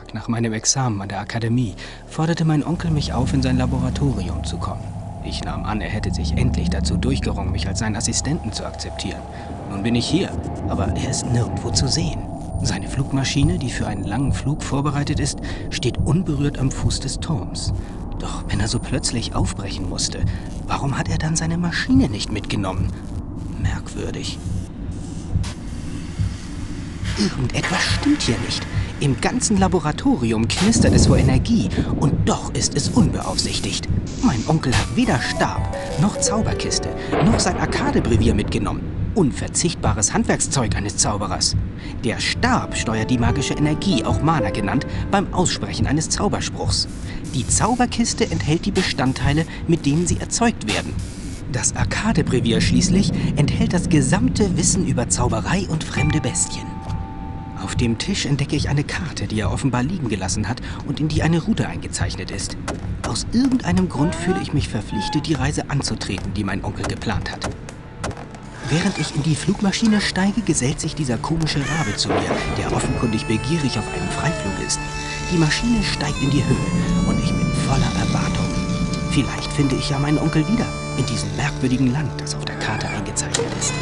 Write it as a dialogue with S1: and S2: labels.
S1: Tag nach meinem Examen an der Akademie forderte mein Onkel mich auf, in sein Laboratorium zu kommen. Ich nahm an, er hätte sich endlich dazu durchgerungen, mich als seinen Assistenten zu akzeptieren. Nun bin ich hier, aber er ist nirgendwo zu sehen. Seine Flugmaschine, die für einen langen Flug vorbereitet ist, steht unberührt am Fuß des Turms. Doch wenn er so plötzlich aufbrechen musste, warum hat er dann seine Maschine nicht mitgenommen? Merkwürdig. Irgendetwas stimmt hier nicht. Im ganzen Laboratorium knistert es vor Energie und doch ist es unbeaufsichtigt. Mein Onkel hat weder Stab, noch Zauberkiste, noch sein Arkadebrevier mitgenommen. Unverzichtbares Handwerkszeug eines Zauberers. Der Stab steuert die magische Energie, auch Mana genannt, beim Aussprechen eines Zauberspruchs. Die Zauberkiste enthält die Bestandteile, mit denen sie erzeugt werden. Das Arkadebrevier schließlich enthält das gesamte Wissen über Zauberei und fremde Bestien. Auf dem Tisch entdecke ich eine Karte, die er offenbar liegen gelassen hat und in die eine Route eingezeichnet ist. Aus irgendeinem Grund fühle ich mich verpflichtet, die Reise anzutreten, die mein Onkel geplant hat. Während ich in die Flugmaschine steige, gesellt sich dieser komische Rabe zu mir, der offenkundig begierig auf einen Freiflug ist. Die Maschine steigt in die Höhe und ich bin voller Erwartung. Vielleicht finde ich ja meinen Onkel wieder in diesem merkwürdigen Land, das auf der Karte eingezeichnet ist.